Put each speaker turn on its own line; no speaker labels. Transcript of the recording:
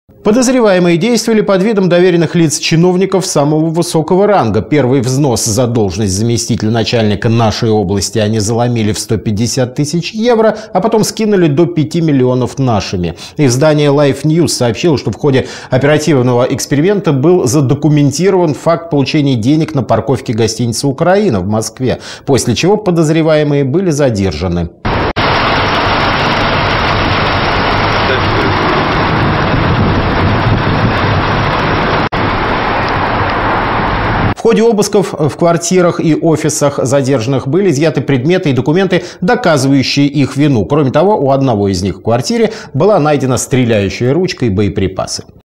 Подозреваемые действовали под видом доверенных лиц чиновников самого высокого ранга. Первый взнос за должность заместителя начальника нашей области они заломили в 150 тысяч евро, а потом скинули до 5 миллионов нашими. Издание Life News сообщило, что в ходе оперативного эксперимента был задокументирован факт получения денег на парковке гостиницы «Украина» в Москве, после чего подозреваемые были задержаны. В ходе обысков в квартирах и офисах задержанных были изъяты предметы и документы, доказывающие их вину. Кроме того, у одного из них в квартире была найдена стреляющая ручка и боеприпасы.